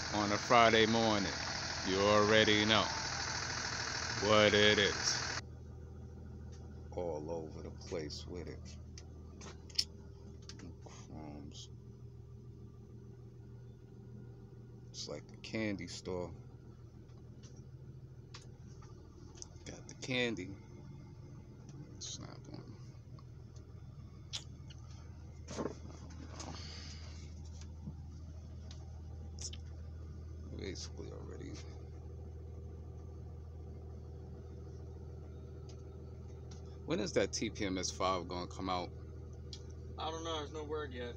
on a Friday morning. You already know what it is. All over the place with it. Crumbs. It's like a candy store. Got the candy. Snap one. Basically already. When is that TPMS 5 gonna come out? I don't know. There's no word yet.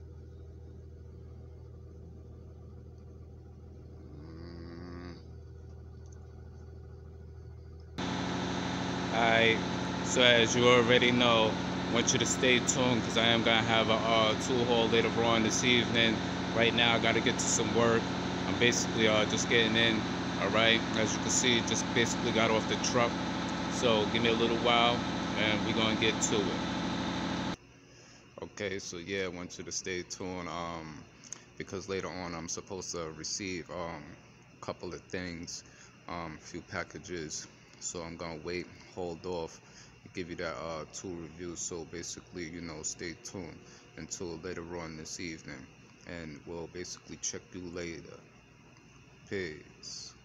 Alright, so as you already know, I want you to stay tuned because I am gonna have a tool haul later on this evening. Right now, I gotta get to some work. I'm basically just getting in. Alright, as you can see, just basically got off the truck. So give me a little while, and we're gonna get to it. Okay, so yeah, I want you to stay tuned. Because later on I'm supposed to receive a couple of things, a few packages. So I'm gonna wait, hold off, give you that tool review. So basically, stay tuned until later on this evening, and we'll basically check you later. Peace.